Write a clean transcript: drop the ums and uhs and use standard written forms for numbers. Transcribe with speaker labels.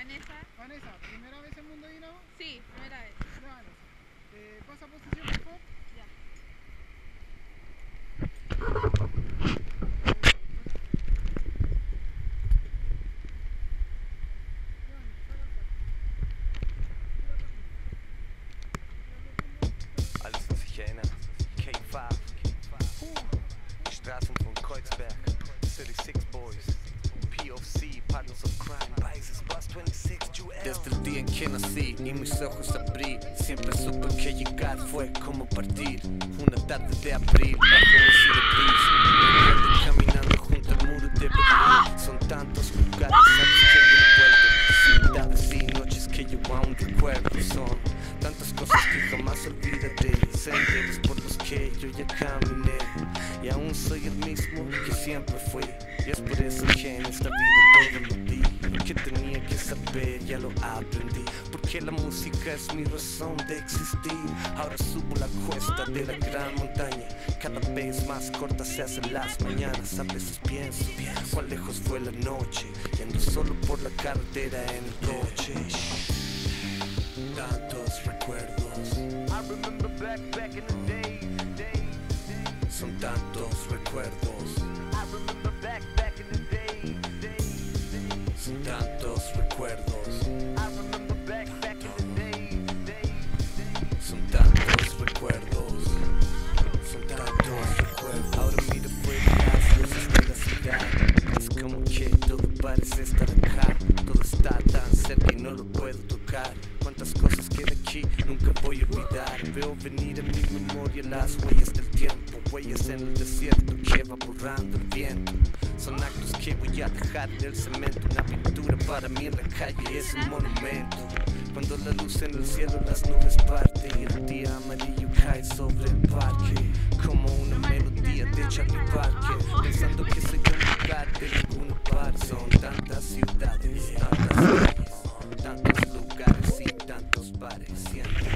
Speaker 1: Vanessa.
Speaker 2: Vanessa, ¿primera vez en Mundo Dinamo?
Speaker 1: Sí, primera vez.
Speaker 2: Ya, Vanessa. ¿Pasa posición, por favor?
Speaker 1: Ya.
Speaker 3: Alles, was ich erinnere. K5. Straßen von Kreuzberg. City Six Boys. POC, Partners of Crime. Países Bus 26, Jewel. Desde el día en que nací y mis ojos abrí, siempre supe que llegar fue como partir. Una tarde de abril, bajo un cielo gris. Recuerdo caminando junto al muro de Berlín. Son tantos lugares a los que yo he vuelto. Ciudades y noches que yo aún recuerdo. Son tantas cosas que jamás olvidaré. Senderos por los que yo ya caminé. Y aún soy el mismo que siempre fui. Y es por eso que en esta vida todo lo di. Lo que tenía que saber ya lo aprendí. Porque la música es mi razón de existir. Ahora subo la cuesta de la gran montaña. Cada vez más cortas se hacen las mañanas. A veces pienso cuán lejos fue la noche. Yendo solo por la carretera en el coche. Tantos recuerdos. I remember back in the day. Son tantos recuerdos. I remember back in the day. Son tantos recuerdos. I remember back in the day. Son tantos recuerdos. Son tantos recuerdos. Ahora miro fuera las luces de la ciudad. Es como que todo parece estar acá. Todo está tan cerca y no lo puedo tocar. Cuántas cosas que de aquí nunca voy a olvidar. Veo venir en mi memoria las huellas del tiempo. Huellas en el desierto que va borrando el viento. Son actos que voy a dejar en el cemento. Una pintura para mí en la calle es un monumento. Cuando la luz en el cielo las nubes parte y el día amarillo cae sobre el parque. Como una melodía de Charlie Parker. Pensando que soy un lugar de ninguna parte. Son tantas ciudades, tantas calles, tantos lugares y tantos bares. Siempre